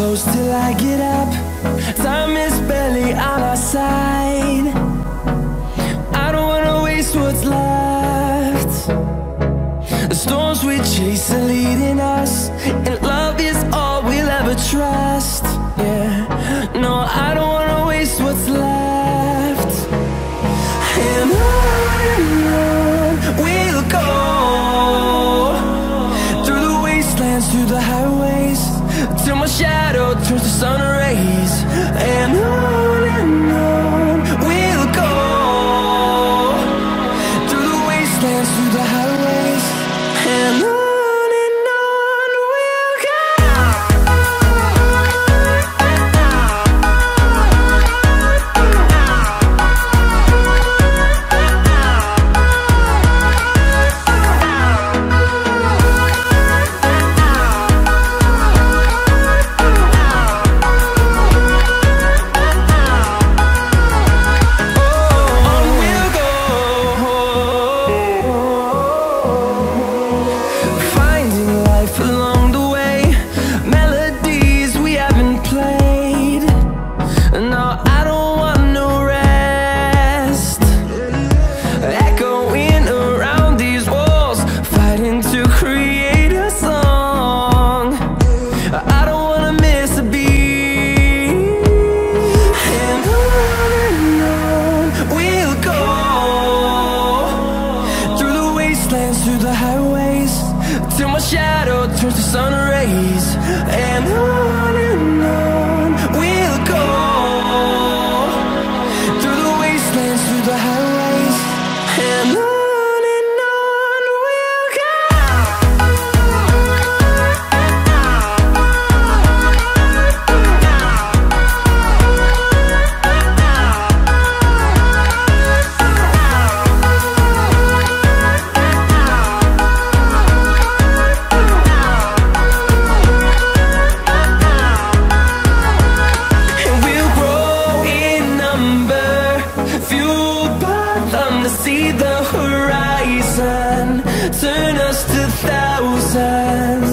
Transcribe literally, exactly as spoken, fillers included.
close till I get up. Time is barely on our side. I don't wanna waste what's left. The storms we chase are leading us, and love is all we'll ever trust. Yeah, no, I don't wanna waste what's left. And on and on we'll go, through the wastelands, through the highways, till my shadow turns to sun rays. And on and on we'll go, through the wastelands, through the highways, and on. Through the highways, till my shadow turns to sun rays. And on and on we'll go, through the wastelands, through the highways, and on. See the horizon, turn us to thousands.